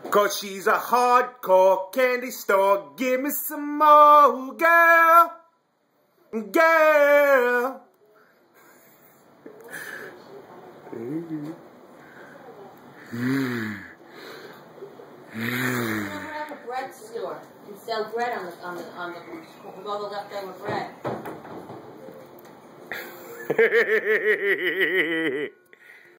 'Cause she's a hardcore candy store. Give me some more, girl. Girl. Have a bread store and sell bread with all the leftover bread.